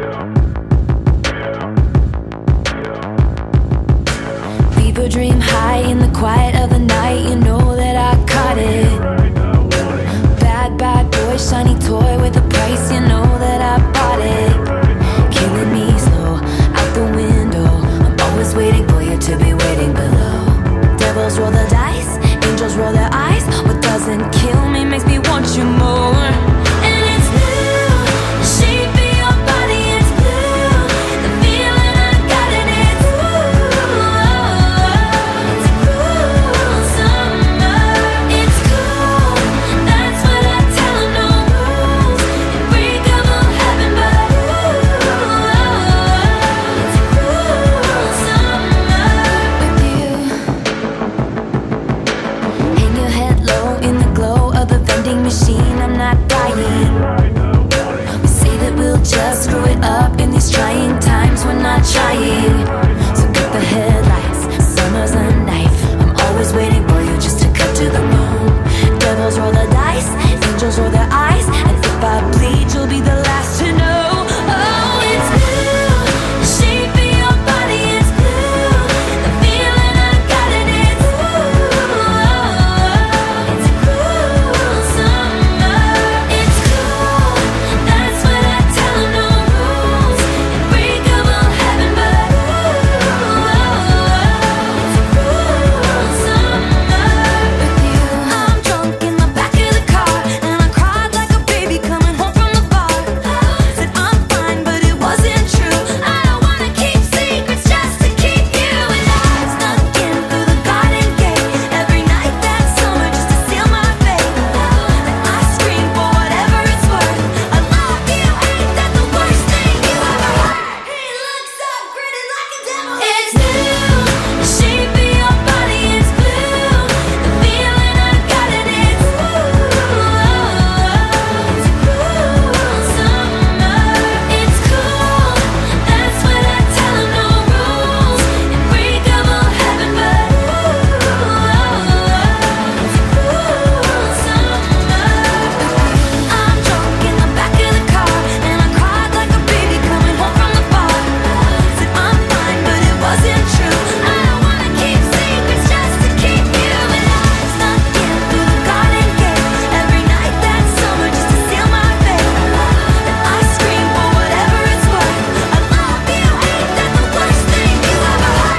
Fever dream high in the quiet of the night. You know that I caught it. Bad, bad boy, shiny toy with a price. You know that I bought it. Killing me slow, out the window. I'm always waiting for you to be waiting below. Devils roll the dice, angels roll their eyes. What doesn't kill me makes me want you more. And it's blue, the shape of your body is blue. The feeling I got it, it's it's a cruel summer. It's cool, that's what I tell 'em, no rules. Unbreakable heaven, but it's a cruel summer with you. Hang your head low in the glow of the vending machine. I'm not dying. We say that we'll just screw it up in these trying times. We're not trying. So get the headlights. Summer's a knife. I'm always waiting for you just to cut to the bone. Devils roll the dice, angels roll their eyes. And if I bleed, you'll be the last to know. Oh, it's blue. The shape of your body is blue. The feeling I got it, it's it's a cruel summer. It's cool, that's what I tell 'em, no rules. Unbreakable heaven, but it's a cruel summer with you. I'm drunk in the back of the car, and I cried like a baby coming home from the bar. Said I'm fine, but it wasn't true. I don't wanna keep secrets just to keep you. And I snuck in through the garden gate every night that summer just to seal my fate. And I scream for whatever it's worth. I love you, ain't that the worst thing you ever heard? He looks so gritty like a devil. It's blue, the shape of your body is blue. The feeling I got it, it's it's a cruel summer. It's cool, that's what I tell 'em, no rules. Unbreakable heaven, but it's a cruel summer. I'm drunk in the back of the car, and I cried like a baby coming home from the bar. Said I'm fine, but it wasn't true. I don't wanna keep secrets just to keep you. And I snuck in through the garden gate every night that summer just to seal my fate. And I scream for whatever it's worth. I love you, ain't that the worst thing you ever heard?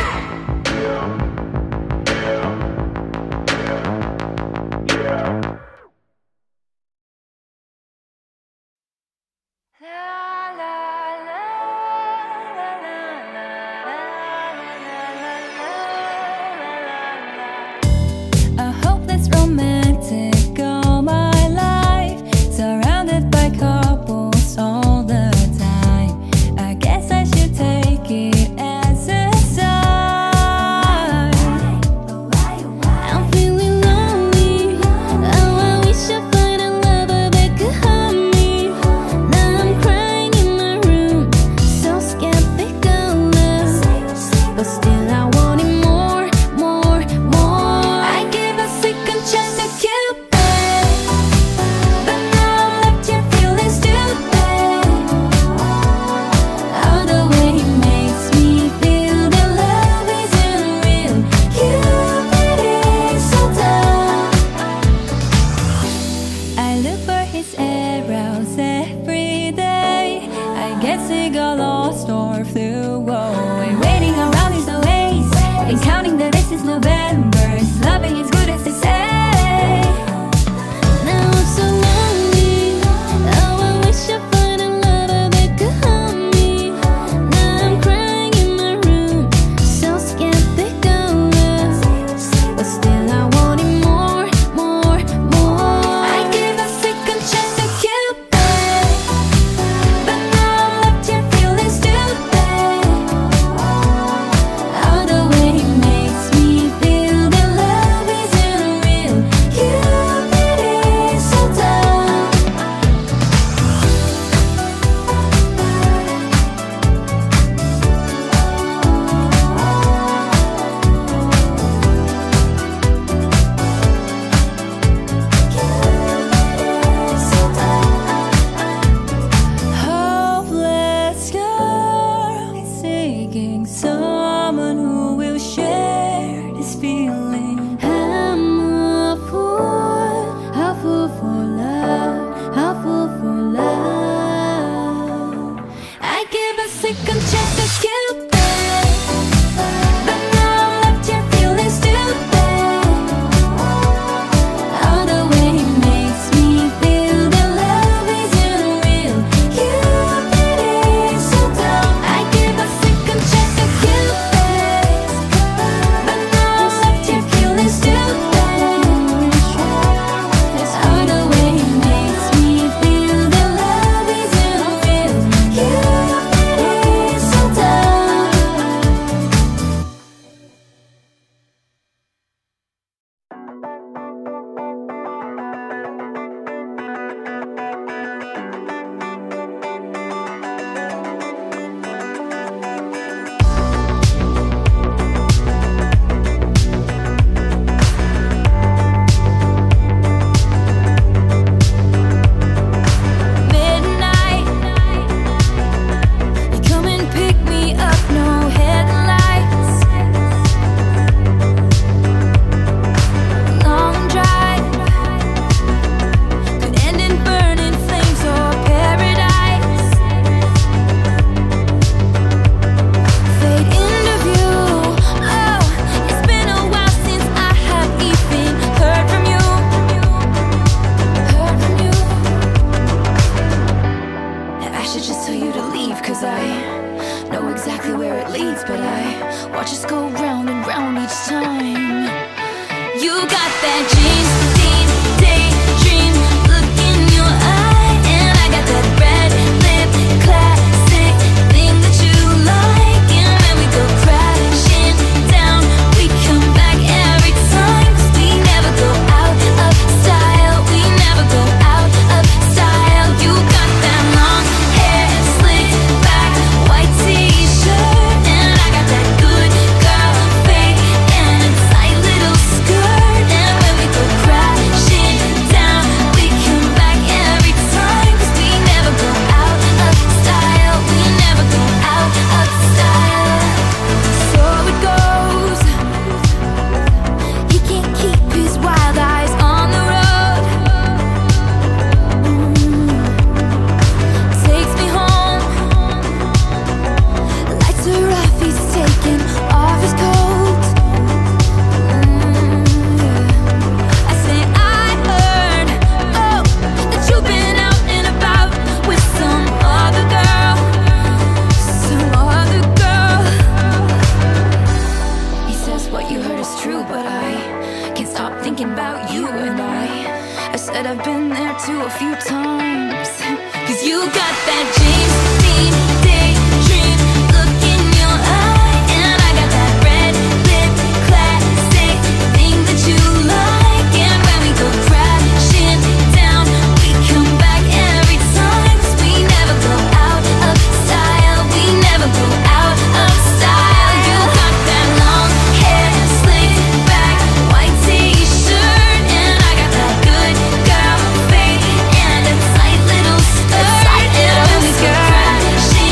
A hopeless romantic all my life, surrounded by couples all the time. I guess I should take it as a sign. I'm feeling lonely. Oh, I wish I find a lover that could help me. Now I'm crying in my room, so skeptical of, but still I wanted more, more, more. I gave a second chance to Cupid, but now I'm left here feeling stupid. Out the way he makes me feel that love isn't real. Cupid is so dumb. I give a second chance to Cupid, but now I'm left here feeling stupid. Out the way he makes me feel that love isn't real. Cupid is so dumb. I give a second chance to Cupid, but now I'm left here feeling stupid. I look for his arrows every day. I guess he got lost or flew away. Waiting around is no ways, and counting the days since November. His loving is good as they say. Now I'm so lonely. Oh, I wish I find a lover that could help me. Now I'm crying in my room, so skeptical of, but still I wanted more, more, more. I gave a second chance to Cupid, but now I'm left here feeling stupid. second chance to Cupid, but now I'm left here feeling stupid. All the way he makes me feel that love isn't real. Cupid is so dumb. I give a second chance to Cupid, but now I'm left here feeling stupid. All the way he makes me feel that love isn't real. Cupid is so dumb. Midnight, you come and pick me up, no headlights. Long drive could end in burning flames or paradise. Fade into view. Oh, it's been a while since I have even heard from you. Heard from you. I should just tell you to leave, 'cause I know exactly where it leads, but I watch us go round and round each time. You got that dream, daydream look in your eye, and I got that red lip classic thing that you like. And when we go crashing down, we come back every time, 'cause we never go out of style. We never go out of style. You got that long hair, slick back, white t-shirt, and I got that good girl fade and a tight little skirt. And when we go crashing down, we come back every time, 'cause we never go out of style. We never go out of style. So it goes. He can't keep his wild eyes on the road. Takes me home. Lights are off, he's taking off his coat. I say I heard, oh, that you've been out and about with some other girl. Some other girl. He says what you heard is true, but I can't stop thinking about you. And I said I've been there too a few times. 'Cause you got that James Dean daydream look in your eye, and I got that red lip classic thing that you like. And when we go crashing down, we come back every time, 'cause we never go out of style. We never go out of style. You got that long hair, slick back, white t-shirt, and I got that good girl fade and a tight little skirt. And when we go crashing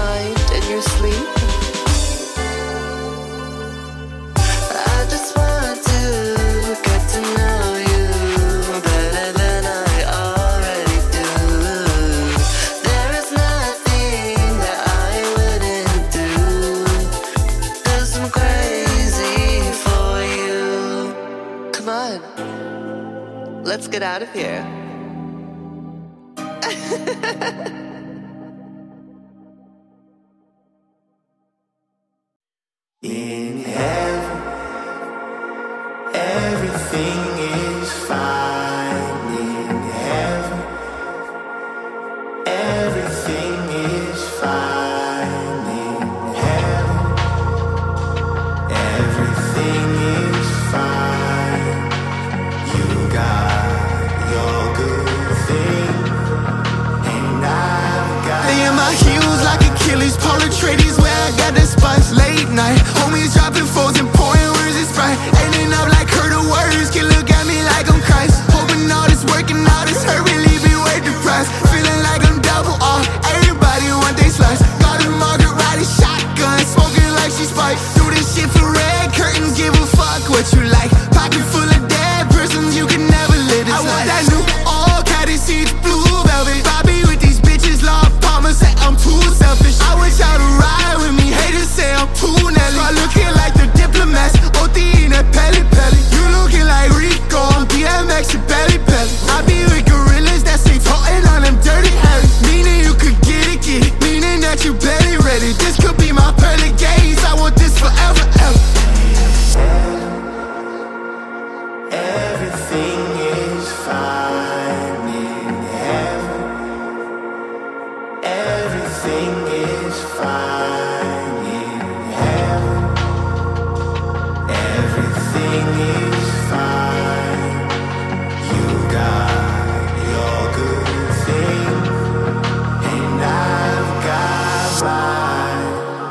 mind in your sleep. I just want to get to know you better than I already do. There is nothing that I wouldn't do. Do some crazy for you. Come on, let's get out of here. In heaven, everything is fine. In heaven, everything is fine. In heaven, everything is fine. You got your good thing, and I've got. They in my heels like Achilles, polar tradies where I got the spots late night. Homies dropping foes and pouring words is right. Ending up like her the words, can look at me like I'm Christ. Hoping all this working out is her really be worth the price. Feeling like I'm double off, everybody want they slice. Got a Maserati shotgun, smoking like she spiked. Do this shit for red curtains, give a fuck what you like. Pocket full of dead persons, you can never live this life. I want that new all caddy seats, blue velvet. Bobby with these bitches, Lord Palmer say I'm too selfish. I wish y'all to ride with me, haters say I'm too Nelly. Start looking like the diplomats, OT in a pelly pelly. You looking like Rico, I'm DMX and belly belly. I be with gorillas that stay toting on them dirty Harry. Meaning you could get it, meaning that you barely ready. This could be my pearly gaze, I want this forever, ever. Everything is fine in heaven. Everything is fine in heaven. Everything is fine. You got your good thing, and I've got mine.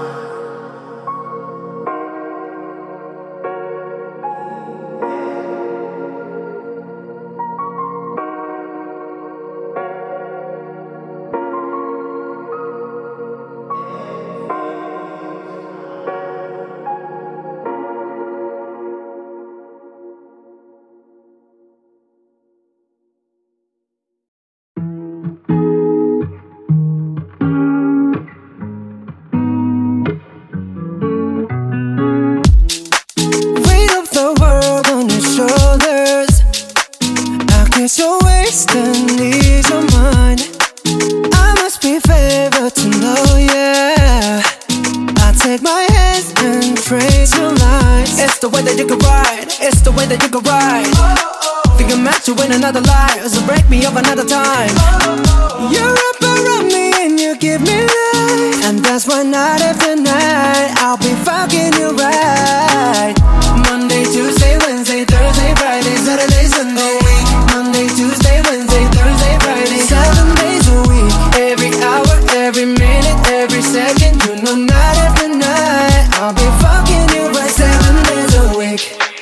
Weight of the world on your shoulders. I guess you're wasting ease your mind. I must be favored to know, yeah. I take my hands and trace your lines. It's the way that you can ride. It's the way that you can ride. Think I'm meant to win another life, so break me up another time. You wrap around me and you give me life, and that's why night after night I'll be fucking you right. Monday, Tuesday, Wednesday, Thursday, Friday, Saturday, Sunday. Monday, Tuesday, Wednesday, Thursday, Friday, 7 days a week. Every hour, every minute, every second. You know night after night I'll be fucking you right 7 days a week.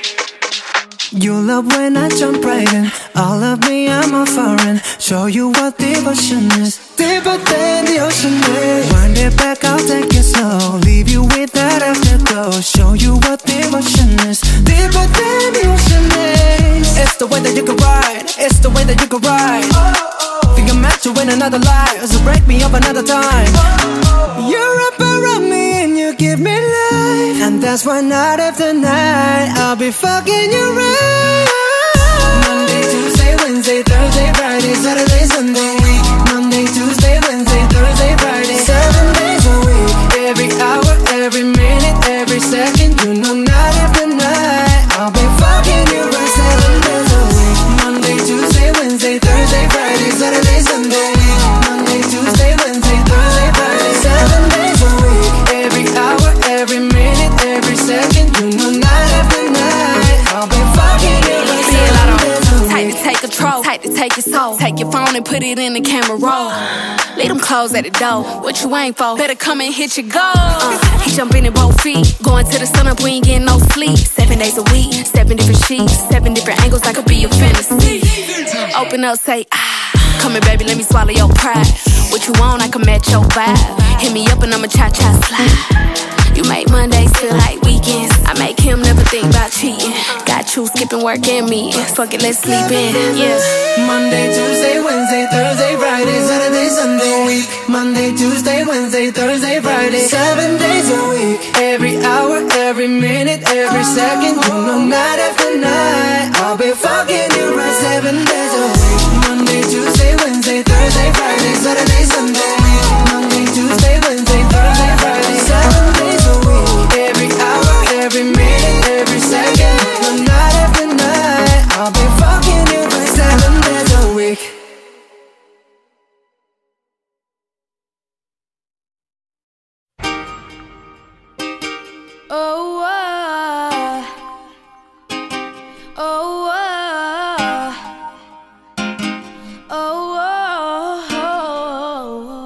You love when I jump right in. All of me, I'm a foreign. Show you what devotion is. Deeper than the ocean is. Wind it back, I'll take it slow. Leave you with that afterglow. Show you what devotion is. Deeper than the ocean is. It's the way that you can ride. It's the way that you can ride. Think I'm meant to win another life, so break me up another time. You wrap around me and you give me life, and that's why night after night I'll be fucking you right. Monday, Tuesday, Wednesday, Thursday, Friday, Saturday, Sunday. Monday, Tuesday, Wednesday, Thursday, Friday, 7 days a week. Every hour, every minute, every second. You know night after night I'll be fucking you right 7 days a week. Monday, Tuesday, Wednesday, Thursday, Friday, Saturday, Sunday. Monday, Tuesday, Wednesday, Thursday, Friday, 7 days a week. Every hour, every minute, every second. You know night after night I'll be fucking you right 7 days a week. Tight to take control, tight to take your soul. Take your phone and put it in the camera roll. leave them clothes at the door. What you ain't for? Better come and hit your goal. He jumping in both feet, going to the sun up, we ain't getting no sleep. 7 days a week, 7 different sheets, 7 different angles, I could be your fantasy. Open up, say come here, baby, let me swallow your pride. What you want, I can match your vibe. Hit me up and I'ma cha-cha slide. You make Mondays feel like weekends. I make him never think about cheating. Got you skipping work and me. Fuck it, let's sleep in, yeah. Monday, Tuesday, Wednesday, Thursday, Friday, Saturday, Sunday, week. Monday, Tuesday, Wednesday, Thursday, Friday, 7 days a week. Every hour, every minute, every second, you know, night after night, I'll be fucking you right 7 days a week. Monday, Tuesday, Wednesday, Thursday, Friday, Saturday, Sunday, week. Monday, Tuesday, Wednesday, Thursday, Friday, 7 days a week. Every hour, every minute, every second, no night after night, I'll be fucking you for 7 days a week. Oh, oh, oh,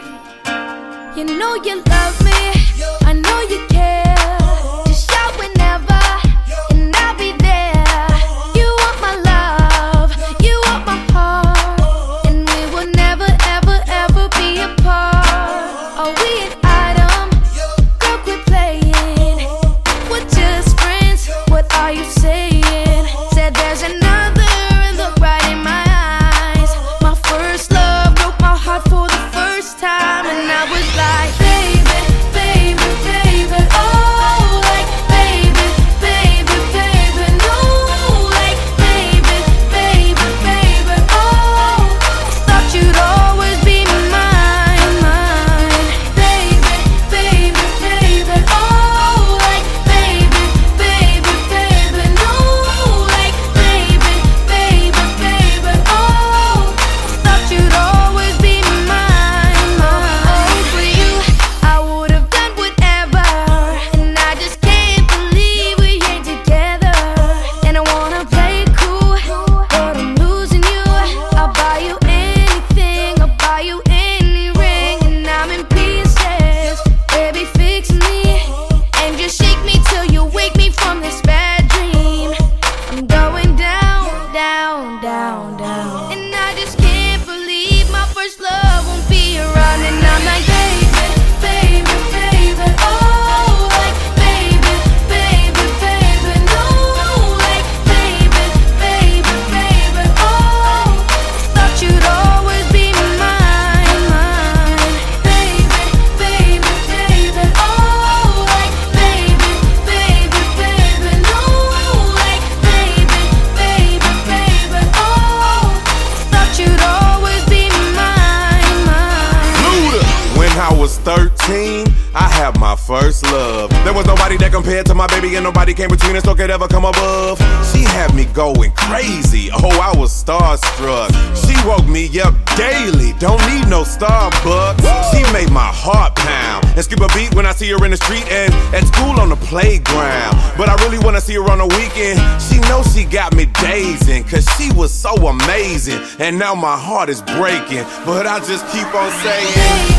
oh. You know you love me, I know you care. Just shout whenever, and I'll be there. You want my love, you want my heart, and we will never, ever, ever be apart. Are we an item? Girl, quit playing. We're just friends, what are you saying? Said there's another and look right in my eyes. My first love broke my heart for the first time, and I was like, baby, baby, baby, oh, like, baby, baby, baby, no, like, baby, baby, baby, oh, thought you'd always be mine, mine, baby, baby, baby, oh, like, baby, baby, baby, no, like, baby, baby, baby, oh, thought you'd always be mine, mine. Oh, for you, I would've done whatever, and I just can't believe we ain't together. And I wanna play it cool, but I'm losing you. I'll buy you anything, I'll buy you any ring, and I'm in pieces. Baby, fix me, and just shake me till you wake me from this bad dream. I'm going down, down, down, down, and I just can't believe my first love won't be around. And I'm like, baby, baby, baby, oh, like, baby, baby, baby, no, like, baby, baby, baby, oh, thought you'd always be mine, mine, baby, baby, baby, oh, like, baby, baby, baby, no, like, baby, baby, baby, oh, thought you'd always be mine, mine. Luda. When I was 13, I had my first love. There was nobody that compared to my baby, and nobody came between us or could ever come above. She had me going crazy, oh, I was starstruck. She woke me up daily, don't need no Starbucks. She made my heart pound and skip a beat when I see her in the street and at school on the playground. But I really wanna see her on the weekend. She knows she got me dazing, cause she was so amazing. And now my heart is breaking, but I just keep on saying,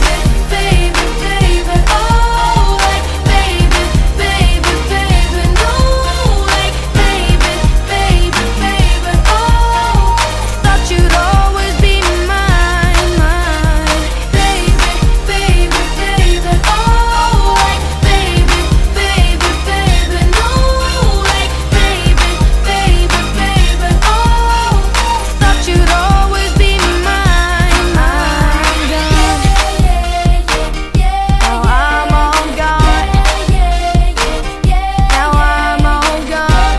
Baby, baby, oh, like, baby, baby, baby, no, like, baby, baby, baby, oh, thought you'd always be mine, mine, baby, baby, baby, oh, like, baby, baby, baby, no, like, baby, baby, baby, oh, thought you'd always be mine, mine. Now I'm on God. Now I'm on God.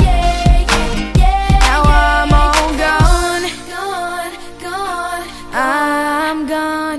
Now I'm on gone. Gone, gone. I'm gone.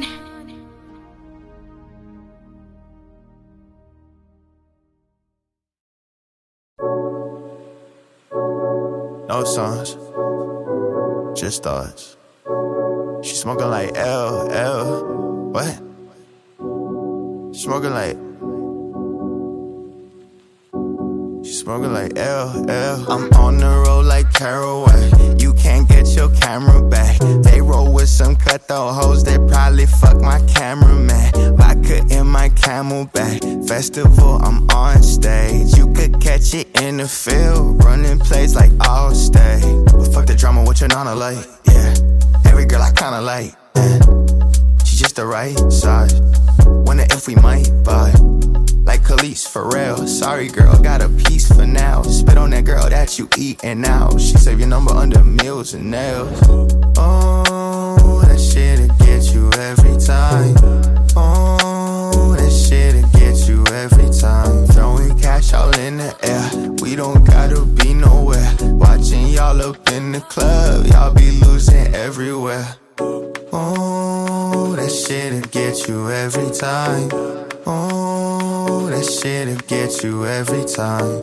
No songs, just thoughts. She smoking like L, what? Smoking like. She smoking like LL. I'm on the road like Caraway. You can't get your camera back. They roll with some cutthroat hoes, they probably fuck my cameraman. Vodka in my Camelback. Festival, I'm on stage. You could catch it in the field, running plays like Allstate. But fuck the drama, what your nana like? Yeah, every girl I kinda like. Yeah. She just the right size. Wonder if we might vibe. Like Khalees, Pharrell. Sorry girl, got a piece for now. Spit on that girl that you eatin' out. She save your number under meals and nails. Oh, that shit'll get you every time. Oh, that shit'll get you every time. Throwing cash all in the air. We don't gotta be nowhere. Watching y'all up in the club. Y'all be losing everywhere. Oh, that shit'll get you every time. Oh, that shit'll get you every time.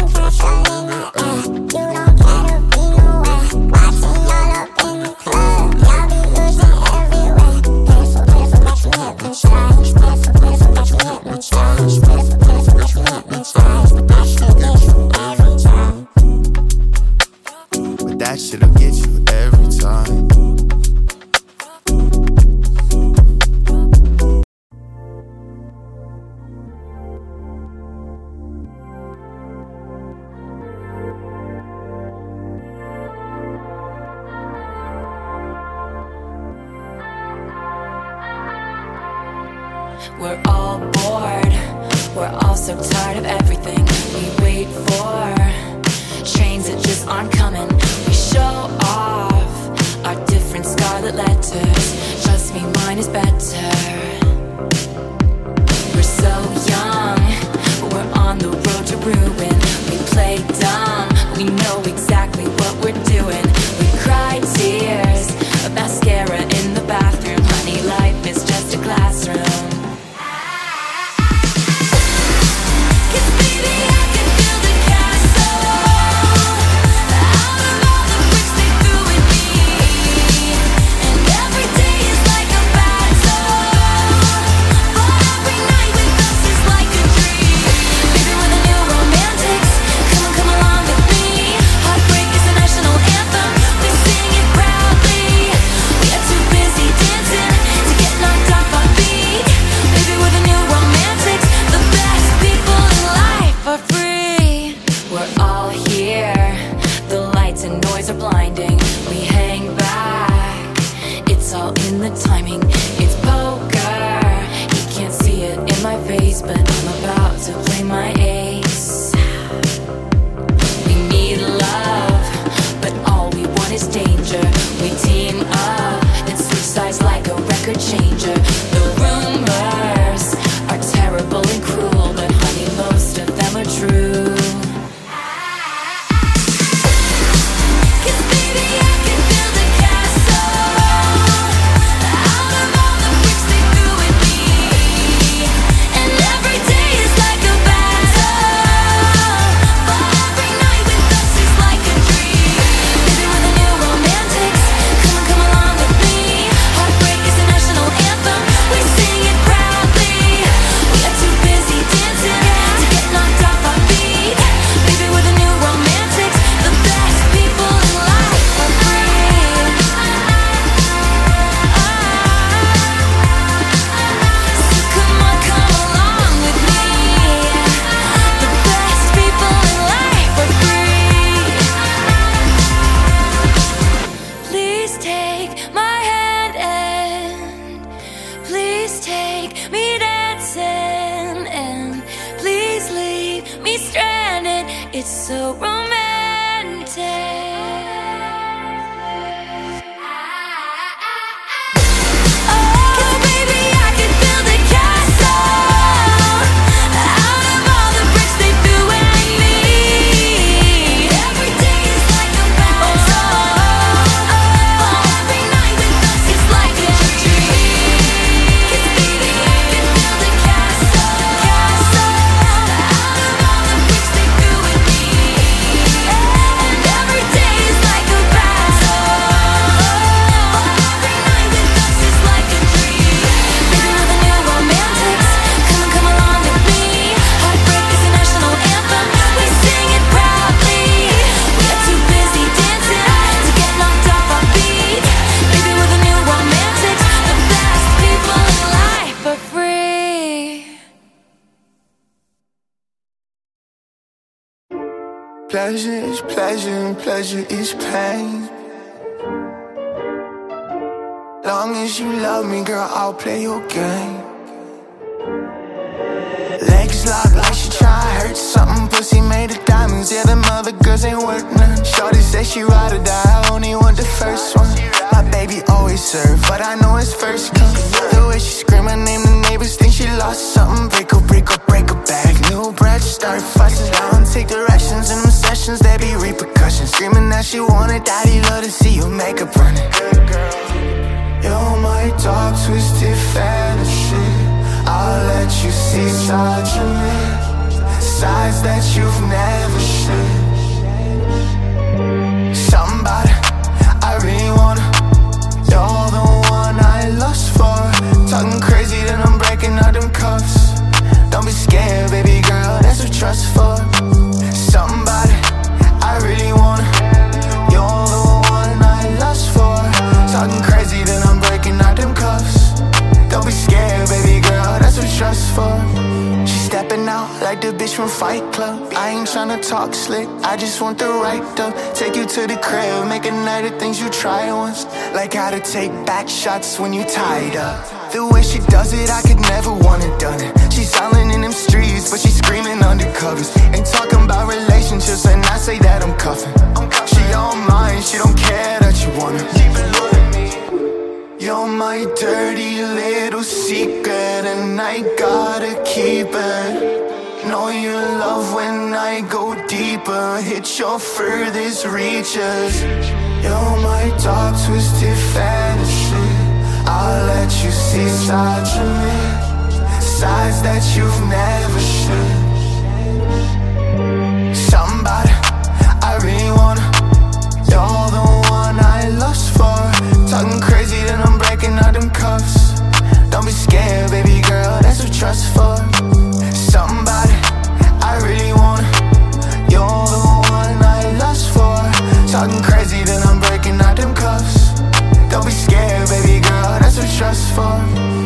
But that shit'll get you every time. We're all bored, we're all so tired of everything we wait for. Trains that just aren't coming. We show off our different scarlet letters. Trust me, mine is better. We're so young, but we're on the road to ruin. We play dumb, we know exactly what we're doing. We cry tears of mascara in the bathroom. Honey, life is just a classroom. Every day is like a battle. Pleasure is pleasure and pleasure is pain. Long as you love me, girl, I'll play your game. Legs locked like she tryna hurt something. Pussy made of diamonds, yeah, them other girls ain't worth none. Shorty said she ride or die, I only want the first one. My baby always serve, but I know it's first come. The way she scream my name, the neighbors think she lost something. Break her back, new breath, start fussing. I don't take directions in them sessions, there be repercussions. Screaming that she want it, daddy love to see you make up running. You're my dark, twisted fantasy. I'll let you see sides of me, sides that you've never seen. Somebody I really wanna. You're the one I lust for. Talking crazy, then I'm breaking out them cuffs. Don't be scared, baby girl, that's what trust for. Somebody I really wanna. You're the one I lust for. Talking crazy, then I'm breaking out them cuffs. Don't be scared, baby girl, that's what trust for. She stepping out like the bitch from Fight Club. I ain't tryna talk slick, I just want the right up. Take you to the crib, make a night of things you tried once. Like how to take back shots when you tied up. The way she does it, I could never wanna done it. She's silent in them streets, but she's screaming undercovers. Ain't talking about relationships, and I say that I'm cuffing. She all mine, she don't care that you want her. You're my dirty little secret, and I gotta keep it. Know you love when I go deeper, hit your furthest reaches. You're my dark, twisted fantasy. I'll let you see sides of me, sides that you've never seen. Somebody I really wanna. You're the one I lust for. Talking crazy, then I'm breaking out them cuffs. Don't be scared, baby girl, that's what trust for. Somebody I really wanna. You're the one I lust for. Talking crazy, then I'm breaking out them cuffs. Don't be scared, baby girl, that's what trust for.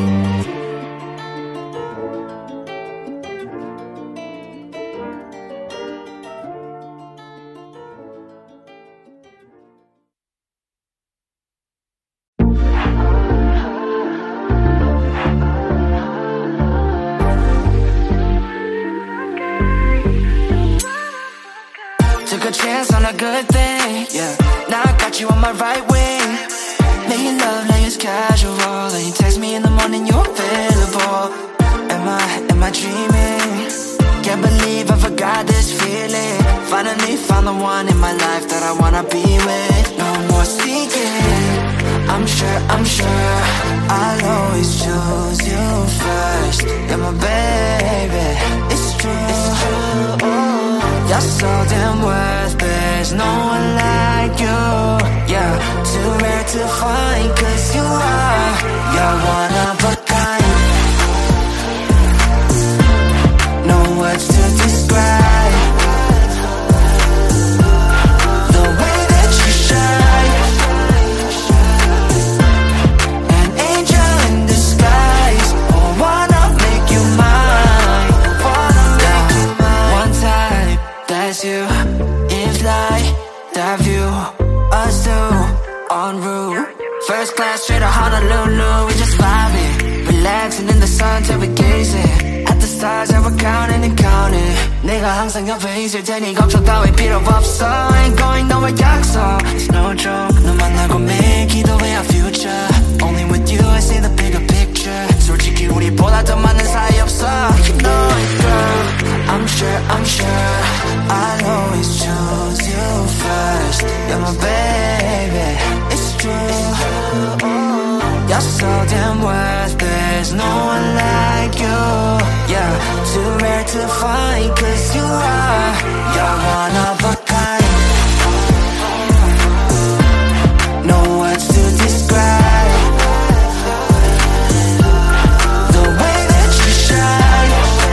Took a chance on a good thing, yeah. Now I got you on my right wing. Making love like it's casual, and you text me in the morning, you're available. Am I dreaming? Can't believe I forgot this feeling. Finally found the one in my life that I wanna be with. No more seeking. I'm sure I'll always choose you first. You're my baby, it's true. You're so damn worth, there's no one like you. Yeah, too rare to find, cause you are. You're one of a kind. No words to describe the way that you shine. An angel in disguise. I wanna make you mine. One time, that's you. In flight, that view, us two, en route. First class straight to Honolulu. We just vibing, relaxing in the sun till we gazing at the stars that we're counting and counting. 내가 항상 옆에 있을 테니 걱정 따위 필요 없어. Ain't going nowhere 약속. It's no joke. 너 만나고 매일 기도해 our future. Only with you I see the bigger picture. 솔직히 우리보다 더 많은 사이 없어. You know it, girl. I'm sure I'll always choose you first. You're my baby, it's true. You're so damn worth, there's no one like you. Yeah, too rare to find, cause you are. You're one of a kind. No words to describe the way that you shine.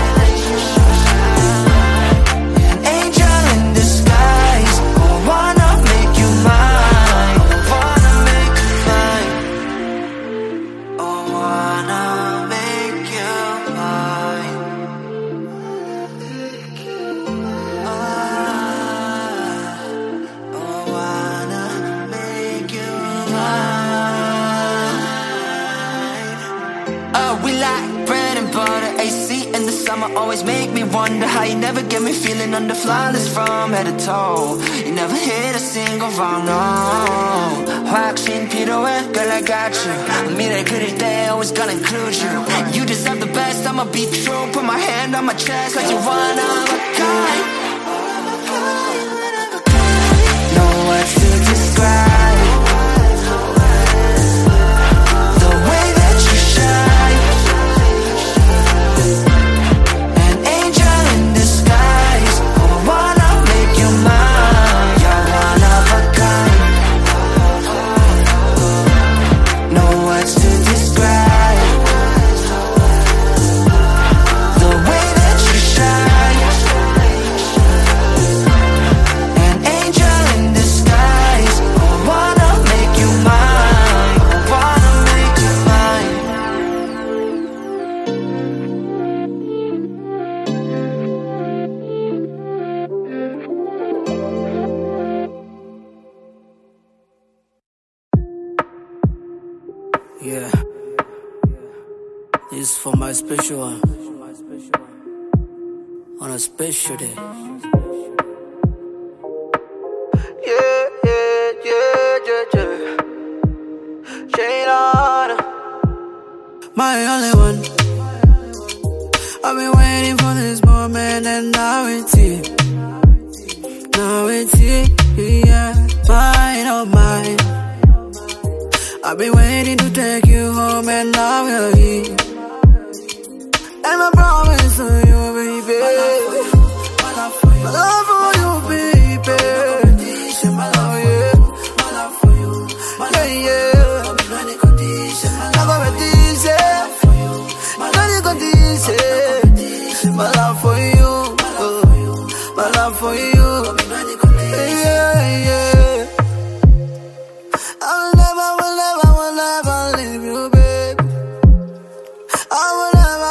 An angel in disguise. I wanna make you mine. Wanna make you mine. I wanna make you mine. I'ma always make me wonder how you never get me feeling under flawless from head to toe. You never hit a single wrong, no. 확신 필요해, girl I got you. 미래 그릴 때 always gonna include you. You deserve the best, I'ma be true. Put my hand on my chest like you're one of a kind. No words to describe the way that you shine. An angel in disguise. I wanna make you mine. You're one of a kind. No words to describe the way that you shine. An angel in disguise. I wanna make you mine. I wanna make you mine. Yeah, this is for my special one. On a special day. Yeah, yeah, yeah, yeah, yeah. Shade on. My only one. I've been waiting for this moment and now it's here. Now it's here, yeah. Mine, oh mine. I've been waiting to take you home and now we're here. And I promise to you, baby, my love for you, baby. My love, yeah. My love for you, yeah, yeah. Not gonna tease it. Not gonna tease it. My love for you, my love for you, yeah, yeah. I'll never leave you, baby. I will never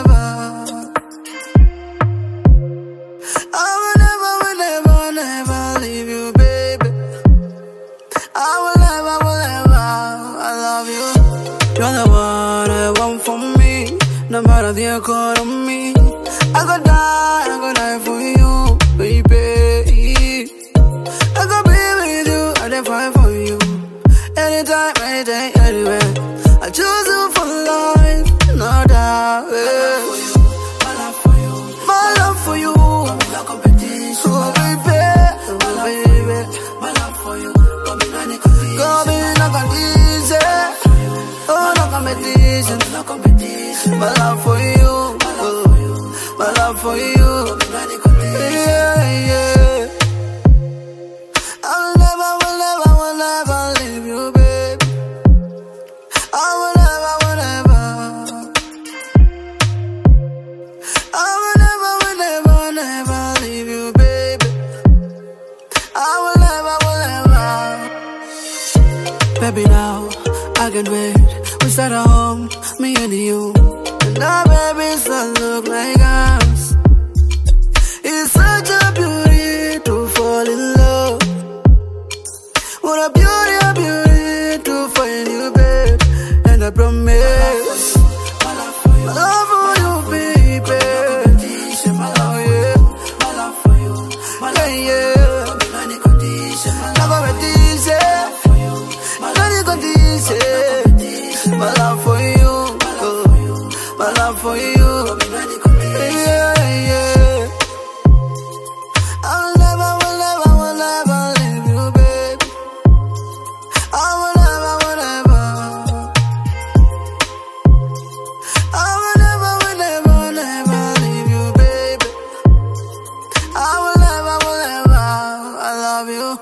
leave you, baby. I will never, I love you. You're the one I want for me. No matter the economy, I could die for you, baby. I could be with you, I can fight for you. Anytime, any day, anywhere. I choose you for life, no doubt. My love for you, my love for you. No competition, oh baby, oh baby. My love for you, go be no condition, oh no competition, no competition. My love for you, my love for you, yeah, yeah. I'll never leave you, baby. I will never leave you, baby. I will never. Baby, now I can wait. We start at home, me and you, and our babies that look like us. It's such a beauty to fall in love. What a beauty to find you, babe. And I promise my love for you, baby. Oh yeah, my love for you, yeah, yeah. No competition, my love for you, my love for you, yeah, yeah. I'll never leave you, baby. I will never. I will never leave you, baby. I will never. I love you.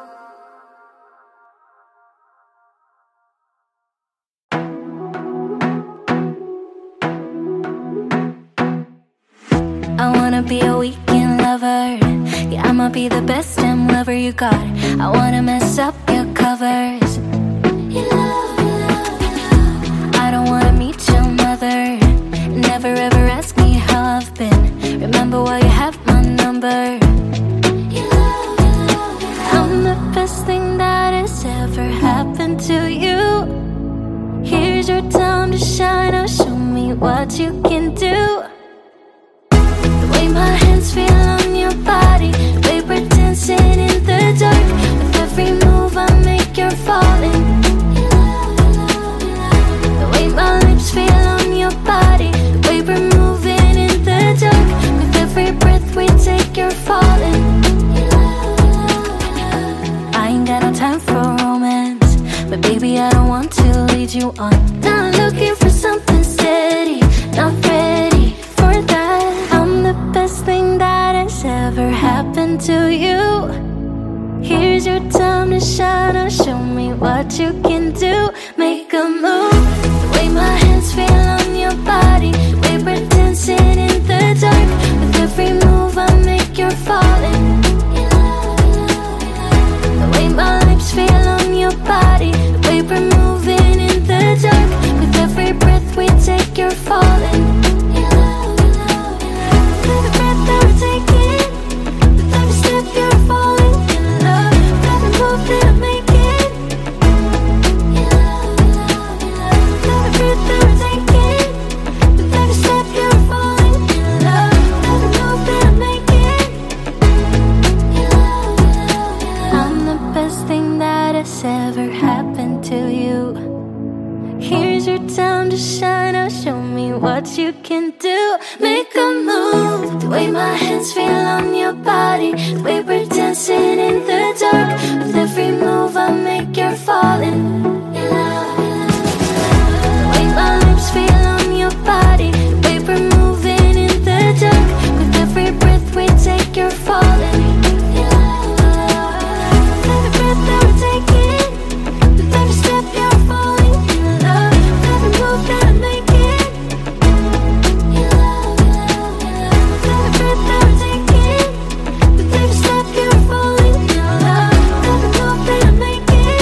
I wanna be a weekend lover. Yeah, I'ma be the best damn lover you got. I wanna mess up your covers. I don't wanna meet your mother. Never ever ask me how I've been. Remember why you have my number. I'm the best thing that has ever happened to you. Here's your time to shine. Now show me what you can do. my hands feel on your body, the way we're dancing in the dark. With every move I make, you're falling. The way my lips feel on your body, the way we're moving in the dark. With every breath we take, you're falling. I ain't got no time for romance, but baby I don't want to lead you on. Not looking for something steady, not ready for that. I'm the best thing that has ever happened to you. Here's your time to shine, or show me what you can do. Make a move, the way my hands feel on your body, the way we're dancing in the dark. With every move I make, you're falling. The way my lips feel on your body, the way we're moving in the dark. With every breath we take, you're falling. With every breath that we're taking, with every step you're falling in love. With every move that I'm making, with every breath that we're taking, with every step you're falling in love. With every move that I'm making, I'm the best thing that has ever happened to you. Here's your time to shine, or show me what you can do. Make a move, the way my hands feel on your body, the way we're dancing in the dark. With every move I make, you're falling. The way my lips feel on your body, the way we're moving in the dark. With every breath we take, you're falling. With every breath that we're taking, with every step you're falling in love. With every move that I'm making, with every breath that we're taking, with every step you're falling in love. With every move that I'm making,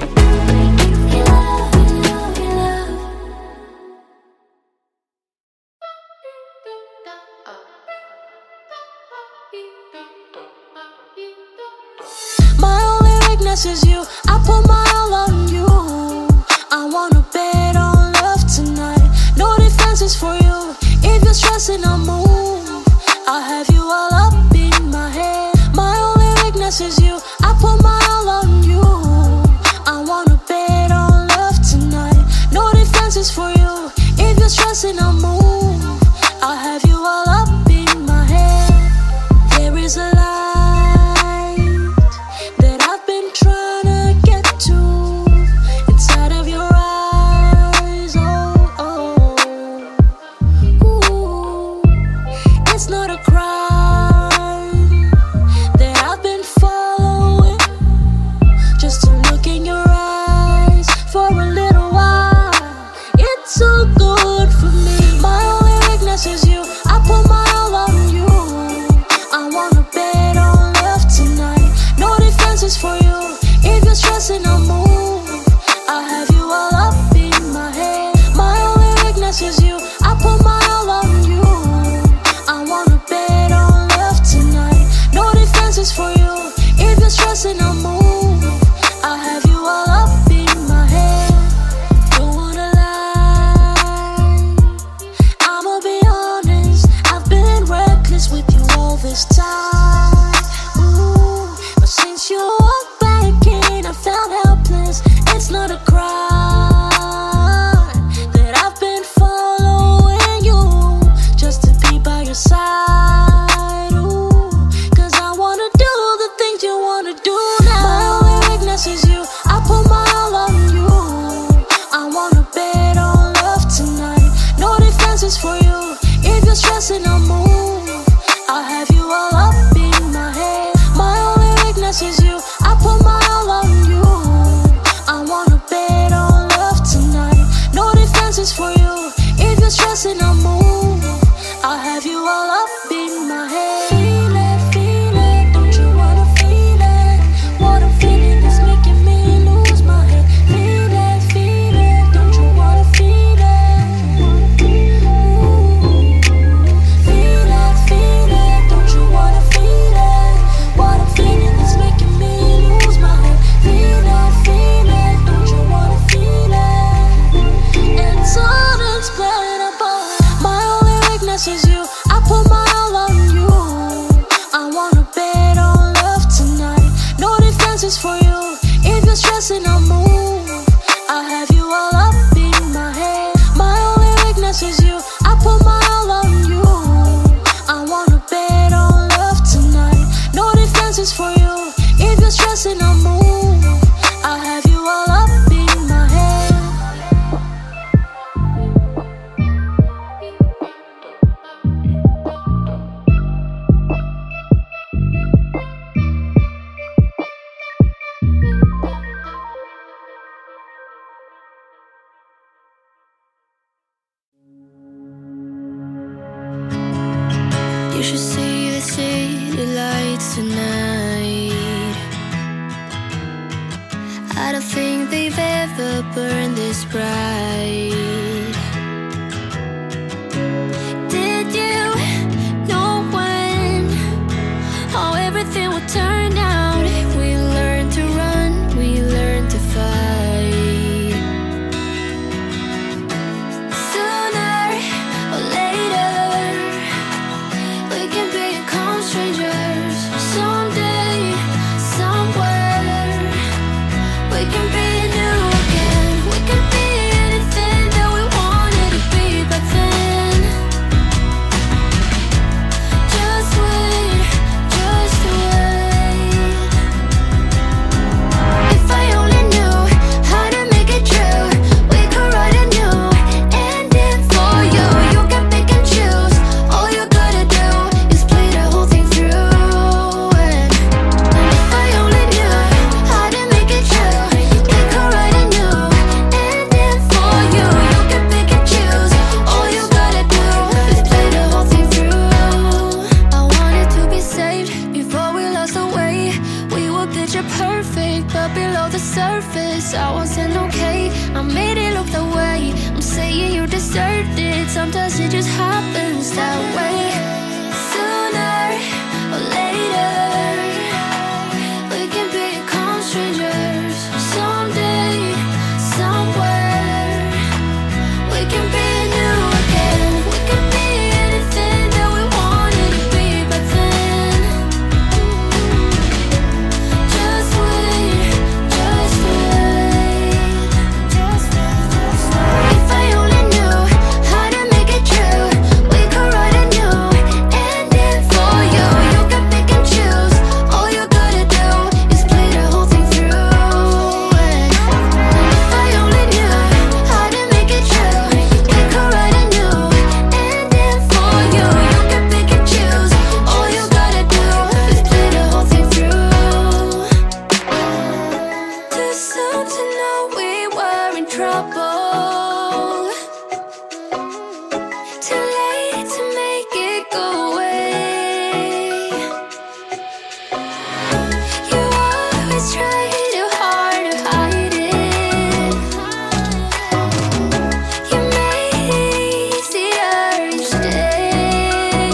My only weakness is you. I put my all on you. I wanna bet on love tonight. No defenses for you. If you're stressing, I'll move. I'll have you all up in my head. My only weakness is you. I put my all on you. I wanna bet on love tonight. No defenses for you. If you're stressing, I'll move. I'll have you all up in my head. There is a light that I've been trying to get to inside of your eyes. Oh, oh. Ooh. It's not a crime that I've been following, just to look in your eyes for a little while. It's so good for me. My only weakness is you. I put my all on you. I wanna bet on love tonight. No defenses for you. If you're stressing, I'll move. I'll have you all up in my head. My only weakness is you. I put my all on you. I wanna bet on love tonight. No defenses for you. If you're stressing, I'll move. I'll have you all up in my head. Don't wanna lie, I'ma be honest. I've been reckless with you all this time. Ooh, but since you walked back in, I felt helpless. It's not a crime that I've been following you, just to be by your side. Ooh, 'cause I wanna do the things you wanna do now. My only weakness is you. I put my all on you. I wanna bet on love tonight. No defenses for you. If you're stressing, I'll move. I'll have you all up in my head. My only weakness is you. I put my all on you. I wanna bet on love tonight. No defenses for you. If you're stressing, I'll move. I'll have you all up in my head. Feel it, don't you wanna feel it? What I'm feeling is making me lose my head. Feel it, don't you wanna feel it? Ooh. Feel it, don't you wanna feel it? What I'm feeling is making me lose my head. Feel it, don't you wanna feel it? It's unexplainable. My only weakness is you. I put my all on you. you're stressing, I'll move. I'll have you all up in my head. My only weakness is you. I put my all on you. I wanna bet on love tonight. No defenses for you. If you're stressing, I'll move. I'll have you all up in my head. You should see the city lights tonight. I don't think they've ever burned this bright. Did you know when how everything would turn out? We learned to run, we learned to fight. Sooner or later we can become strangers. Someday, somewhere, we can be new again. We can be anything that we wanted to be back then. Just wait, just wait. If I only knew how to make it true, we could write a new ending for you. You can pick and choose. All you gotta do is play the whole thing through. And if I only knew how to make it true, we could write a new ending for you. You can pick and choose. All you gotta do is play the whole thing through. I wanted to be saved before we lost our way. We were picture perfect, but below the surface I wasn't okay. I made it look that way. I'm saying you deserved it. Sometimes it just happens that way. Sooner or later we can become strangers. Someday, somewhere, we can be new again. We can be anything that we wanted to be back then. Just wait, just wait. If I only knew how to make it true, we could write a new ending for you. You can pick and choose. All you gotta do is play the whole thing through. And if I only knew how to make it true, we could write a new ending for you. You can pick and choose. All you gotta do is play the whole thing through. Too soon to know we were in trouble. Too late to make it go away. You always try too hard to hide it. You made it easier each day.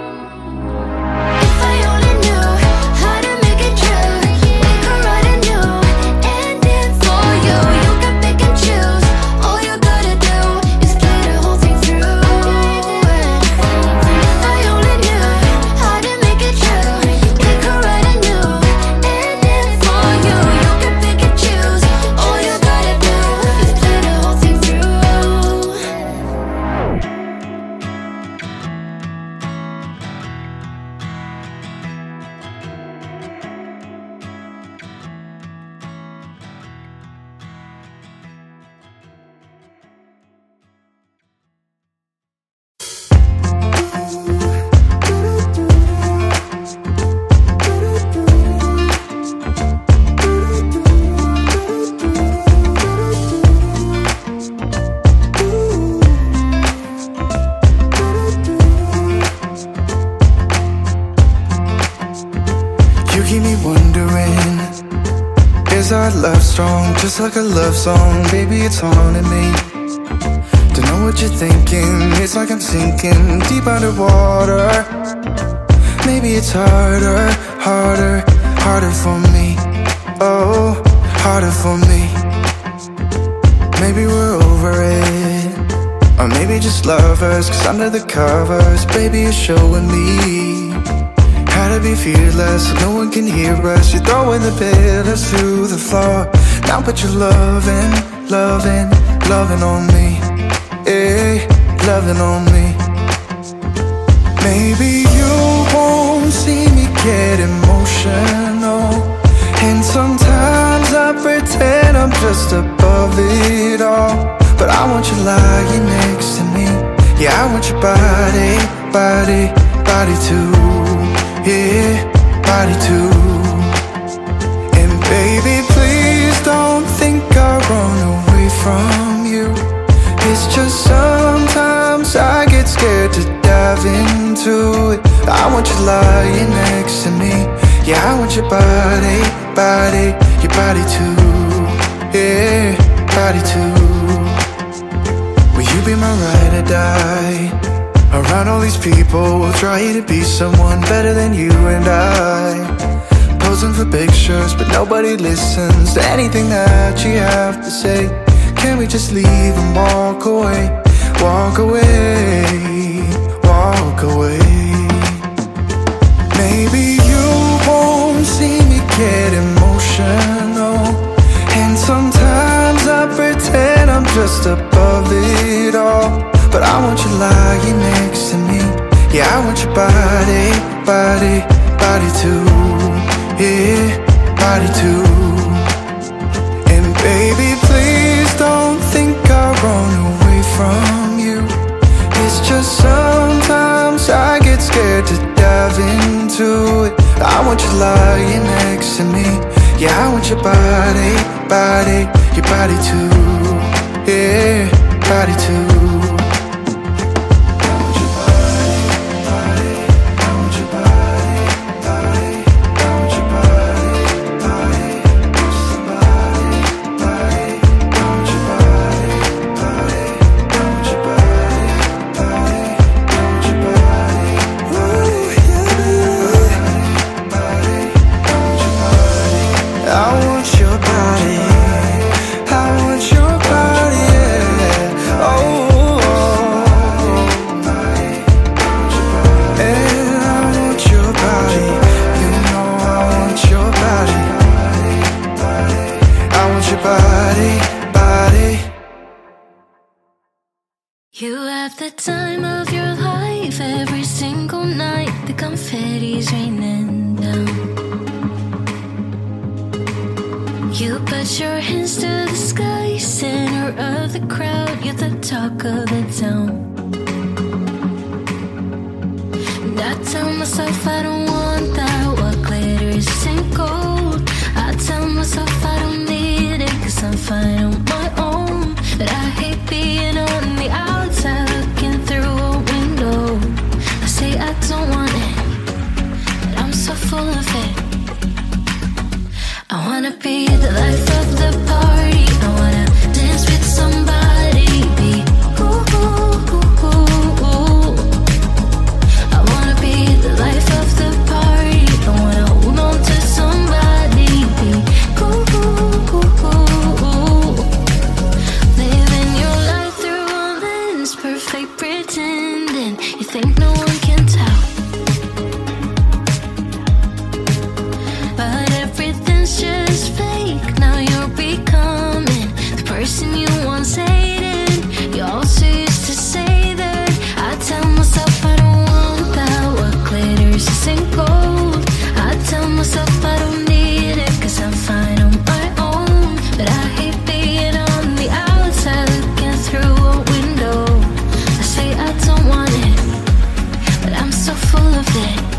If I only knew how to make it true, we could write a new ending for you. You can pick and choose. All you gotta do is play the whole thing through. And if I only knew how to make it true, we could write a new ending for you. You can pick and choose. All you gotta do is play the whole thing through. You keep me wondering, is our love strong? Just like a love song, baby, it's haunting me. Don't know what you're thinking, it's like I'm sinking deep underwater. Maybe it's harder, harder, harder for me. Oh, harder for me. Maybe we're over it, or maybe just lovers. Cause under the covers, baby, you're showing me How to be fearless so no one can hear us. You're throwing the pillars through the floor. Now put your loving, loving, loving on me. Eh, loving on me. Maybe you won't see me get emotional, and sometimes I pretend I'm just above it all. But I want you lying next to me. Yeah, I want your body, body, body too. Yeah, body too. And baby, please don't think I run away from you. It's just sometimes I get scared to dive into it. I want you lying next to me. Yeah, I want your body, body, your body too. Yeah, body too. Will you be my ride or die? Around all these people, we'll try to be someone better than you and I. Posing for pictures, but nobody listens to anything that you have to say. Can we just leave and walk away? Walk away, walk away. Maybe you won't see me get emotional, and sometimes I pretend I'm just above it all. But I want you lying next to me. Yeah, I want your body, body, body too. Yeah, body too. And baby, please don't think I run away from you. It's just sometimes I get scared to dive into it. I want you lying next to me. Yeah, I want your body, body, your body too. Yeah, body too. You have the time of your life every single night. The confetti's raining down. You put your hands to the sky, center of the crowd. You're the talk of the town. And I tell myself I don't want that. What glitters isn't gold. I tell myself I don't need it, 'cause I'm fine on my own. But I hate being on the outside looking through a window. I say I don't want it, but I'm so full of it. I wanna be the life of the party. I wanna dance with somebody. Be ooh, ooh, ooh, ooh, ooh. I wanna be the life of the party. I wanna hold on to somebody. Be ooh, ooh, ooh, ooh, ooh. Living your life through a lens, perfect pretending. You think no one can tell, but everything's just fake. Now you're becoming the person you once hated. You also used to say that. I tell myself I don't want that. What glitters isn't gold. I tell myself I don't need it, 'cause I'm fine on my own. But I hate being on the outside looking through a window. I say I don't want it, but I'm so full of it.